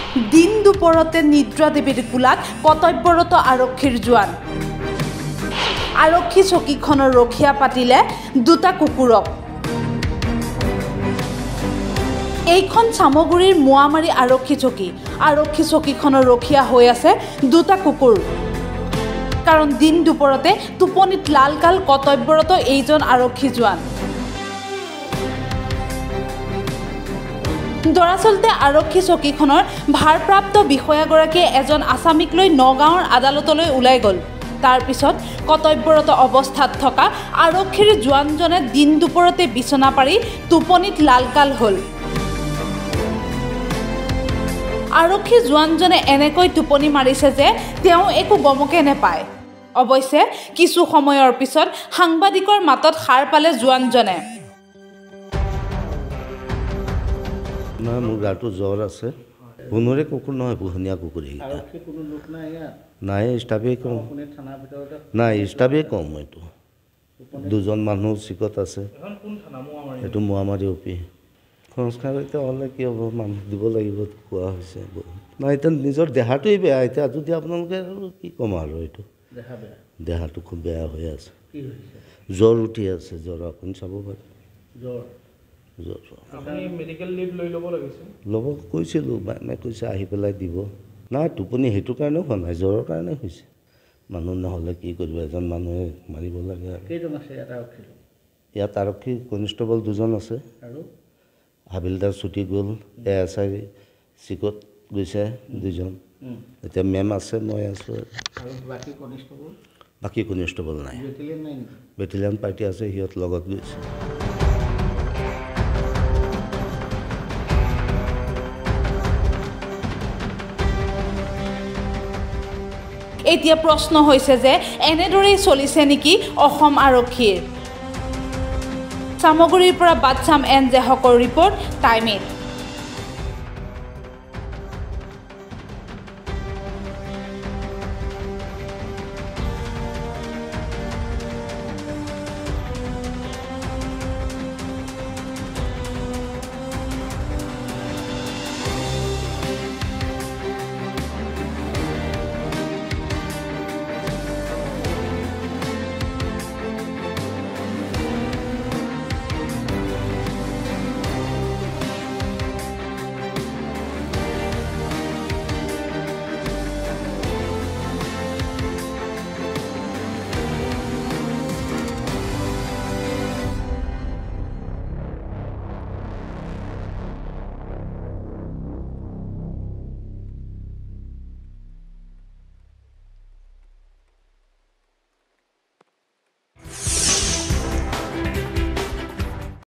দিন দুপৰতে নিদ্ৰা দেৱীৰ কোলাত কৰ্তব্যৰত আৰক্ষীৰ জোৱান আৰক্ষী চকীখনৰ ৰখিয়া পাতিলে দুটা কুকুৰক এইখন চামগুৰিৰ মোৱামাৰী আৰক্ষী চকীখনৰ ৰখিয়া হৈ আছে দুটা কুকুৰ কাৰণ দিন দুপৰতে টোপনিত লালকাল কৰ্তব্যৰত এইজন আৰক্ষী জোৱান দৰাচলতে আৰক্ষী চকীখনৰ ভাৰপ্ৰাপ্ত বিষয়াগৰাকীয়ে এজন আসামিক লৈ নগাঁৱৰ আদালতলৈ ওলাই গ'ল তাৰ পিছত কৰ্তব্যৰত অৱস্থাত থকা আৰক্ষীৰ জোৱানজনে দিন দুপৰতে বিছনা পাৰি টোপনিত লালকাল হ'ল আৰক্ষী জোৱানজনে এনেকৈ টোপনি মাৰিছে যে তেওঁ একো গমকে নেপায় অৱশ্যে কিছু সময়ৰ পিছত সাংবাদিকৰ মাতত সাৰ পালে জোৱানজনে না মোৰ গাটো জ্বৰ আছে বনৰে কুকুৰ নহয় পোহনীয়া কুকুৰ আৰক্ষী কোনো লোক নাই ইয়াত নাই ষ্টাফে কম আপুনি থানাৰ ভিতৰতে নাই ষ্টাফে কম এইটো দুজন মানুহ চিকত আছে এইটো মোৱামাৰী অপি সংস্কাৰ এতিয়া হ'লে কি হ'ব মানুহ দিব লাগিব কোৱা হৈছে নাই এতিয়া নিজৰ দেহাটোৱেই বেয়া এতিয়া যদি আপোনালোকে আৰু কি ক'ম আৰু এইটো দেহাটো খুব বেয়া হৈ আছে জ্বৰ উঠি আছে জ্বৰ আপুনি চাব পাৰে জ্বৰ ল'ব কৈছিলোঁ মেমে কৈছে আহি পেলাই দিব নাই টোপনি সেইটো কাৰণেও হোৱা নাই জ্বৰৰ কাৰণে হৈছে মানুহ নহ'লে কি কৰিব এজন মানুহে মাৰিব লাগে আৰু ইয়াত আৰক্ষী কনিষ্টেবল দুজন আছে আৰু হাবিলদাৰ ছুটি গ'ল ASI চিকত গৈছে দুজন এতিয়া মেম আছে মই আছোঁ বাকী কনিষ্টেবল নাই বেটেলিয়ান পাৰ্টি আছে সিহঁত লগত গৈছে এতিয়া প্ৰশ্ন হৈছে যে এনেদৰেই চলিছে নেকি অসম আৰক্ষীৰ চামগুৰিৰ পৰা বাদচাম এন জেহকৰ ৰিপৰ্ট টাইম 8